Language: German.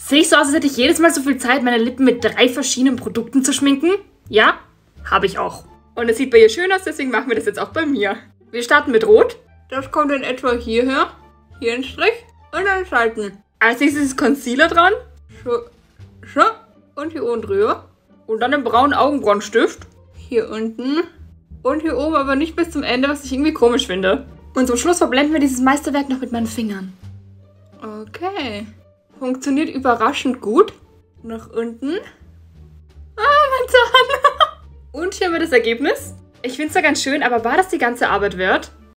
Sehe ich so aus, als hätte ich jedes Mal so viel Zeit, meine Lippen mit 3 verschiedenen Produkten zu schminken? Ja, habe ich auch. Und es sieht bei ihr schön aus, deswegen machen wir das jetzt auch bei mir. Wir starten mit Rot. Das kommt in etwa hierher. Hier ein Strich und dann schalten. Als nächstes ist Concealer dran. So. Und hier oben drüber. Und dann den braunen Augenbrauenstift. Hier unten. Und hier oben, aber nicht bis zum Ende, was ich irgendwie komisch finde. Und zum Schluss verblenden wir dieses Meisterwerk noch mit meinen Fingern. Okay. Funktioniert überraschend gut. Nach unten. Ah, mein Zahn. Und hier haben wir das Ergebnis. Ich finde es ja ganz schön, aber war das die ganze Arbeit wert?